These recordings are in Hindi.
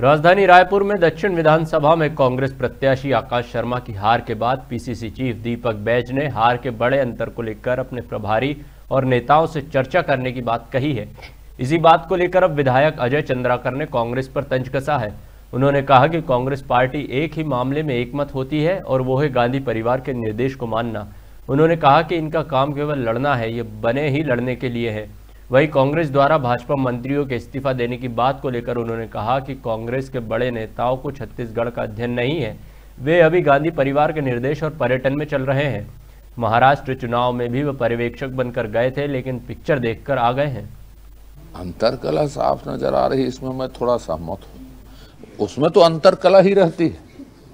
राजधानी रायपुर में दक्षिण विधानसभा में कांग्रेस प्रत्याशी आकाश शर्मा की हार के बाद पीसीसी चीफ दीपक बैज ने हार के बड़े अंतर को लेकर अपने प्रभारी और नेताओं से चर्चा करने की बात कही है। इसी बात को लेकर अब विधायक अजय चंद्राकर ने कांग्रेस पर तंज कसा है। उन्होंने कहा कि कांग्रेस पार्टी एक ही मामले में एकमत होती है और वो है गांधी परिवार के निर्देश को मानना। उन्होंने कहा कि इनका काम केवल लड़ना है, ये बने ही लड़ने के लिए है। वहीं कांग्रेस द्वारा भाजपा मंत्रियों के इस्तीफा देने की बात को लेकर उन्होंने कहा कि कांग्रेस के बड़े नेताओं को छत्तीसगढ़ का अध्ययन नहीं है, वे अभी गांधी परिवार के निर्देश और पर्यटन में चल रहे हैं। महाराष्ट्र चुनाव में भी वे पर्यवेक्षक बनकर गए थे, लेकिन पिक्चर देखकर आ गए हैं। अंतरकला साफ नजर आ रही, इसमें मैं थोड़ा सहमत हूं। उसमें तो अंतरकला ही रहती है,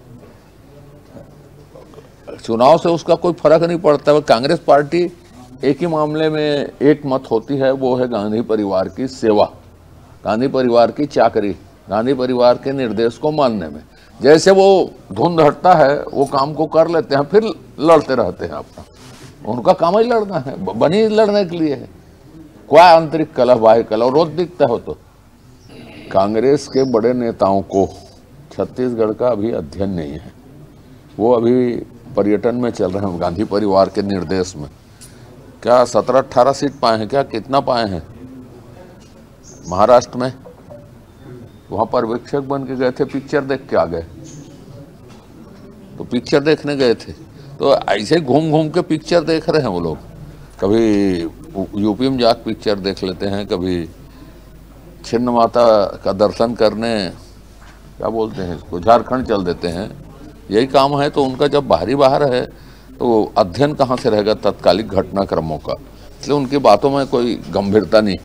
चुनाव से उसका कोई फर्क नहीं पड़ता। कांग्रेस पार्टी एक ही मामले में एक मत होती है, वो है गांधी परिवार की सेवा, गांधी परिवार की चाकरी, गांधी परिवार के निर्देश को मानने में। जैसे वो धुंध हटता है वो काम को कर लेते हैं, फिर लड़ते रहते हैं अपना। उनका काम ही लड़ना है, बनी लड़ने के लिए है। क्या आंतरिक कलह बाह्य कलह रोज दिखता हो। तो कांग्रेस के बड़े नेताओं को छत्तीसगढ़ का अभी अध्ययन नहीं है, वो अभी पर्यटन में चल रहे हैं गांधी परिवार के निर्देश में। क्या 17-18 सीट पाए हैं, क्या कितना पाए हैं महाराष्ट्र में? वहां पर्यवेक्षक बन के गए थे, पिक्चर देख के आ गए। तो पिक्चर देखने गए थे, तो ऐसे घूम घूम के पिक्चर देख रहे हैं वो लोग। कभी यूपी में जाकर पिक्चर देख लेते हैं, कभी छिन्न माता का दर्शन करने क्या बोलते हैं इसको झारखंड चल देते हैं। यही काम है। तो उनका जब बाहर है तो अध्ययन कहाँ से रहेगा तत्कालिक घटनाक्रमों का। इसलिए उनकी बातों में कोई गंभीरता नहीं।